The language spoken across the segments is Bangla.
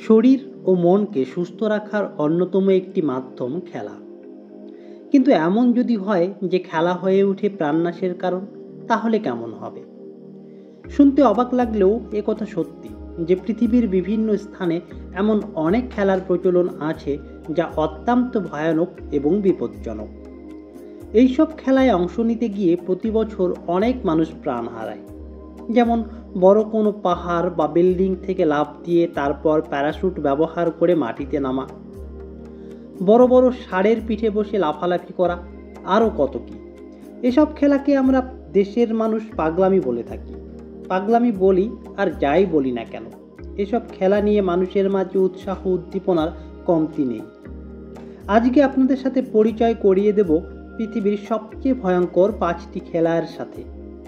শরীর ও মনকে সুস্থ রাখার অন্যতম একটি মাধ্যম খেলা। কিন্তু এমন যদি হয় যে খেলা হয়ে ওঠে প্রাণনাশের কারণ, তাহলে কেমন হবে? শুনতে অবাক লাগলেও একথা সত্যি যে পৃথিবীর বিভিন্ন স্থানে এমন অনেক খেলার প্রচলন আছে যা অত্যন্ত ভয়ানক এবং বিপজ্জনক। এইসব খেলায় অংশ নিতে গিয়ে প্রতি বছর অনেক মানুষ প্রাণ হারায়। যেমন বড় কোনো পাহাড় বা বিল্ডিং থেকে লাফ দিয়ে তারপর প্যারাশুট ব্যবহার করে মাটিতে নামা, বড় বড় ষাঁড়ের পিঠে বসে লাফালাফি করা, আরও কত কি। এসব খেলাকে আমরা দেশের মানুষ পাগলামি বলে থাকি। পাগলামি বলি আর যাই বলি না কেন, এসব খেলা নিয়ে মানুষের মাঝে উৎসাহ উদ্দীপনার কমতি নেই। আজকে আপনাদের সাথে পরিচয় করিয়ে দেব পৃথিবীর সবচেয়ে ভয়ঙ্কর 5টি খেলার সাথে।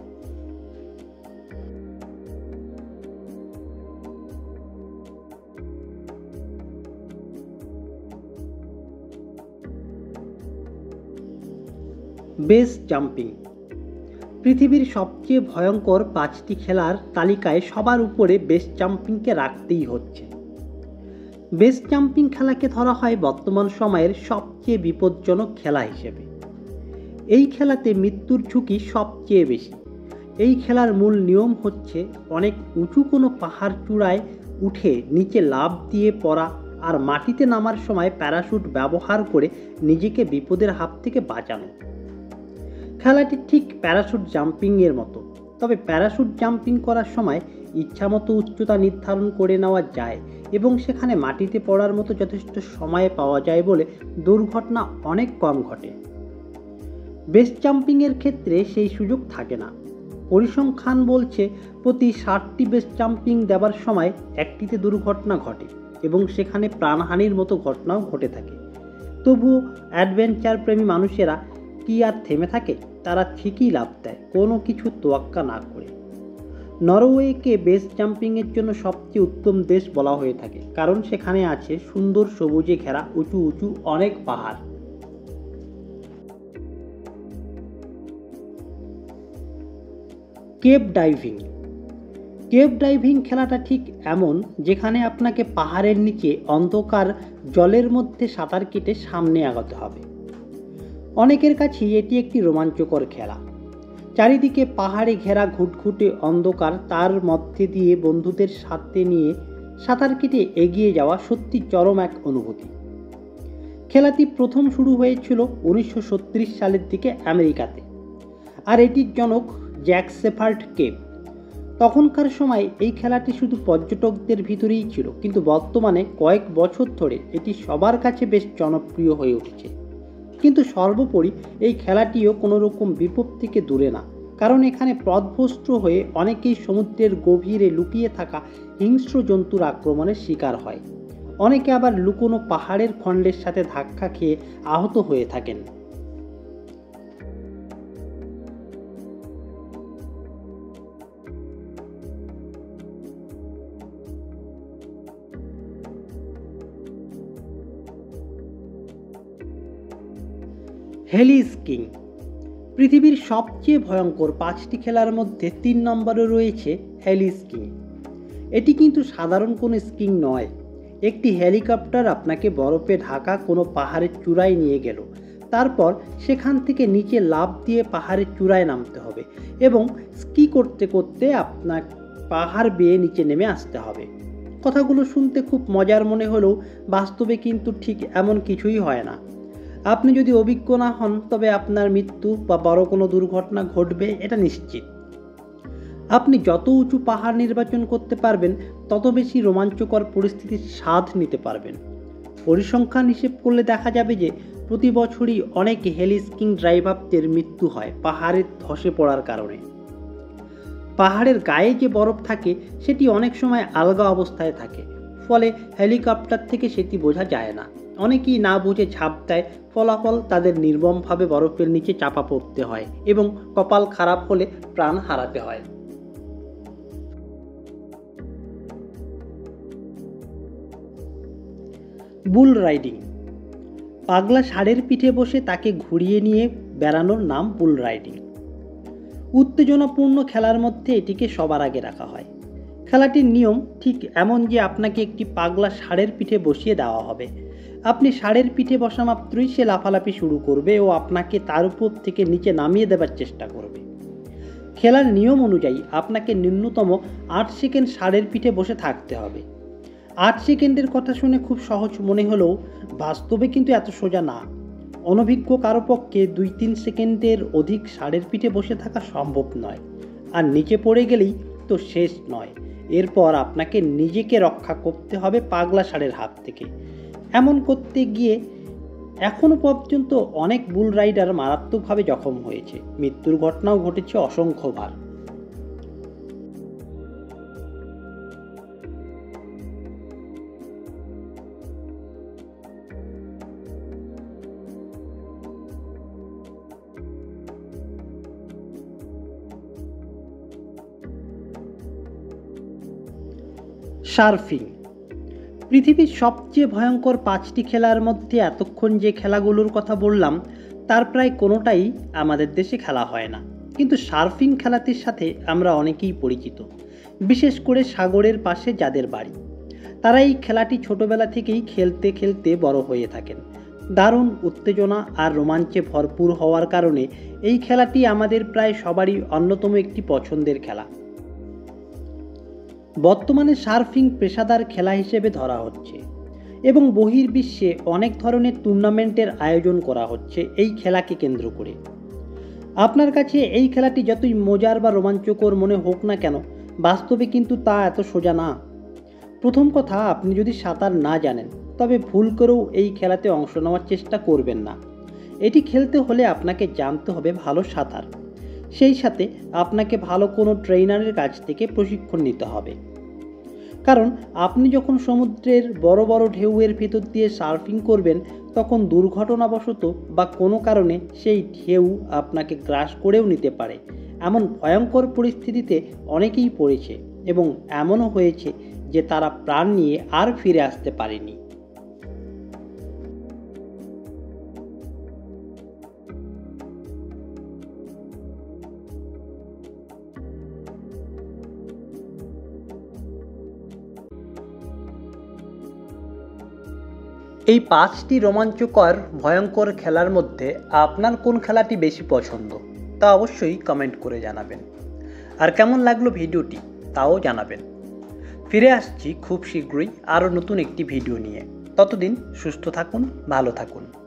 Base jumping. পৃথিবীর সবচেয়ে ভয়ঙ্কর 5টি খেলার তালিকায় সবার উপরে বেস জাম্পিংকে রাখতেই হচ্ছে। বেস জাম্পিং খেলাকে ধরা হয় বর্তমান সময়ের সবচেয়ে বিপজ্জনক খেলা হিসেবে। এই খেলাতে মৃত্যুর ঝুঁকি সবচেয়ে বেশি। এই খেলার মূল নিয়ম হচ্ছে অনেক উঁচু কোনো পাহাড় চূড়ায় উঠে নিচে লাফ দিয়ে পড়া আর মাটিতে নামার সময় প্যারাশুট ব্যবহার করে নিজেকে বিপদের হাত থেকে বাঁচানো। খেলাটি ঠিক প্যারাশুট জাম্পিংয়ের মতো, তবে প্যারাশুট জাম্পিং করার সময় ইচ্ছামতো উচ্চতা নির্ধারণ করে নেওয়া যায় এবং সেখানে মাটিতে পড়ার মতো যথেষ্ট সময় পাওয়া যায় বলে দুর্ঘটনা অনেক কম ঘটে। বেস জাম্পিংয়ের ক্ষেত্রে সেই সুযোগ থাকে না। পরিসংখ্যান বলছে প্রতি 60টি বেস জাম্পিং দেওয়ার সময় একটিতে দুর্ঘটনা ঘটে এবং সেখানে প্রাণহানির মতো ঘটনাও ঘটে থাকে। তবুও অ্যাডভেঞ্চার প্রেমী মানুষেরা কি আর থেমে থাকে? তারা ঠিকই লাফ দেয়, কোনো কিছু তোয়াক্কা না করে। নরওয়েকে বেস জাম্পিংয়ের জন্য সবচেয়ে উত্তম দেশ বলা হয়ে থাকে, কারণ সেখানে আছে সুন্দর সবুজে ঘেরা উঁচু উঁচু অনেক পাহাড়। Cave diving. কেভ ডাইভিং খেলাটা ঠিক এমন, যেখানে আপনাকে পাহাড়ের নিচে অন্ধকার জলের মধ্যে সাঁতার কেটে সামনে আগাতে হবে। অনেকের কাছেই এটি একটি রোমাঞ্চকর খেলা। চারিদিকে পাহাড়ে ঘেরা ঘুটঘুটে অন্ধকার, তার মধ্যে দিয়ে বন্ধুদের সাথে নিয়ে সাঁতার কেটে এগিয়ে যাওয়া সত্যি চরম এক অনুভূতি। খেলাটি প্রথম শুরু হয়েছিল 1936 সালের দিকে আমেরিকাতে, আর এটির জনক জ্যাক শেপার্ড কেপ। তখনকার সময় এই খেলাটি শুধু পর্যটকদের ভিতরেই ছিল, কিন্তু বর্তমানে কয়েক বছর ধরে এটি সবার কাছে বেশ জনপ্রিয় হয়ে উঠেছে। কিন্তু সর্বোপরি এই খেলাটিও কোনো রকম বিপদ থেকে দূরে না, কারণ এখানে পথভ্রষ্ট হয়ে অনেকেই সমুদ্রের গভীরে লুকিয়ে থাকা হিংস্র জন্তুর আক্রমণের শিকার হয়। অনেকে আবার লুকোনো পাহাড়ের খণ্ডের সাথে ধাক্কা খেয়ে আহত হয়ে থাকেন। হেলি স্কিং। পৃথিবীর সবচেয়ে ভয়ঙ্কর 5টি খেলার মধ্যে 3 নম্বরে রয়েছে হেলি স্কিং। এটি কিন্তু সাধারণ কোনো স্কিং নয়। একটি হেলিকপ্টার আপনাকে বরফে ঢাকা কোনো পাহাড়ের চূড়ায় নিয়ে গেল, তারপর সেখান থেকে নিচে লাফ দিয়ে পাহাড়ের চূড়ায় নামতে হবে এবং স্কি করতে করতে আপনার পাহাড় বেয়ে নিচে নেমে আসতে হবে। কথাগুলো শুনতে খুব মজার মনে হলেও বাস্তবে কিন্তু ঠিক এমন কিছুই হয় না। আপনি যদি অভিজ্ঞ না হন, তবে আপনার মৃত্যু বা বড় কোনো দুর্ঘটনা ঘটবে, এটা নিশ্চিত। আপনি যত উঁচু পাহাড় নির্বাচন করতে পারবেন, তত বেশি রোমাঞ্চকর পরিস্থিতির স্বাদ নিতে পারবেন। পরিসংখ্যান হিসেব করলে দেখা যাবে যে প্রতি বছরই অনেক হেলি স্কিং ড্রাইভারদের মৃত্যু হয় পাহাড়ের ধসে পড়ার কারণে। পাহাড়ের গায়ে যে বরফ থাকে সেটি অনেক সময় আলগা অবস্থায় থাকে, ফলে হেলিকপ্টার থেকে সেটি বোঝা যায় না। অনেকেই না বুঝে ঝাঁপ দেয়, ফলাফল তাদের নির্মমভাবে বরফের নিচে চাপা পড়তে হয় এবং কপাল খারাপ হলে প্রাণ হারাতে হয়। Bull riding. পাগলা ষাঁড়ের পিঠে বসে তাকে ঘুরিয়ে নিয়ে বেড়ানোর নাম বুল রাইডিং। উত্তেজনাপূর্ণ খেলার মধ্যে এটিকে সবার আগে রাখা হয়। খেলাটির নিয়ম ঠিক এমন যে আপনাকে একটি পাগলা ষাঁড়ের পিঠে বসিয়ে দেওয়া হবে। আপনি ষাঁড়ের পিঠে বসা মাত্রই সে লাফালাফি শুরু করবে ও আপনাকে তার উপর থেকে নিচে নামিয়ে দেবার চেষ্টা করবে। খেলার নিয়ম অনুযায়ী আপনাকে ন্যূনতম 8 সেকেন্ড ষাঁড়ের পিঠে বসে থাকতে হবে। 8 সেকেন্ডের কথা শুনে খুব সহজ মনে হলেও বাস্তবে কিন্তু এত সোজা না। অনভিজ্ঞ কারো পক্ষে 2-3 সেকেন্ডের অধিক ষাঁড়ের পিঠে বসে থাকা সম্ভব নয়। আর নিচে পড়ে গেলেই তো শেষ নয়, এরপর আপনাকে নিজেকে রক্ষা করতে হবে পাগলা ষাঁড়ের হাত থেকে। এমন করতে গিয়ে এখনো পর্যন্ত অনেক বুল রাইডার মারাত্মকভাবে জখম হয়েছে, মৃত্যুর ঘটনাও ঘটেছে অসংখ্যবার। সার্ফিং পৃথিবীর সবচেয়ে ভয়ঙ্কর 5টি খেলার মধ্যে এতক্ষণ যে খেলাগুলোর কথা বললাম তার প্রায় কোনোটাই আমাদের দেশে খেলা হয় না, কিন্তু সার্ফিং খেলাটির সাথে আমরা অনেকেই পরিচিত, বিশেষ করে সাগরের পাশে যাদের বাড়ি। তারা এই খেলাটি ছোটবেলা থেকেই খেলতে খেলতে বড় হয়ে থাকেন। দারুণ উত্তেজনা আর রোমাঞ্চে ভরপুর হওয়ার কারণে এই খেলাটি আমাদের প্রায় সবারই অন্যতম একটি পছন্দের খেলা। বর্তমানে সার্ফিং পেশাদার খেলা হিসেবে ধরা হচ্ছে এবং বহির্বিশ্বে অনেক ধরনের টুর্নামেন্টের আয়োজন করা হচ্ছে এই খেলাকে কেন্দ্র করে। আপনার কাছে এই খেলাটি যতই মজার বা রোমাঞ্চকর মনে হোক না কেন, বাস্তবে কিন্তু তা এত সোজা না। প্রথম কথা, আপনি যদি সাঁতার না জানেন তবে ভুল করেও এই খেলাতে অংশ নেওয়ার চেষ্টা করবেন না। এটি খেলতে হলে আপনাকে জানতে হবে ভালো সাঁতার, সেই সাথে আপনাকে ভালো কোনো ট্রেনারের কাছ থেকে প্রশিক্ষণ নিতে হবে। কারণ আপনি যখন সমুদ্রের বড় বড় ঢেউয়ের ভেতর দিয়ে সার্ফিং করবেন তখন দুর্ঘটনাবশত বা কোনো কারণে সেই ঢেউ আপনাকে গ্রাস করেও নিতে পারে। এমন ভয়ঙ্কর পরিস্থিতিতে অনেকেই পড়েছে এবং এমনও হয়েছে যে তারা প্রাণ নিয়ে আর ফিরে আসতে পারেনি। এই 5টি রোমাঞ্চকর ভয়ঙ্কর খেলার মধ্যে আপনার কোন খেলাটি বেশি পছন্দ তা অবশ্যই কমেন্ট করে জানাবেন। আর কেমন লাগলো ভিডিওটি তাও জানাবেন। ফিরে আসছি খুব শীঘ্রই আরও নতুন একটি ভিডিও নিয়ে। ততদিন সুস্থ থাকুন, ভালো থাকুন।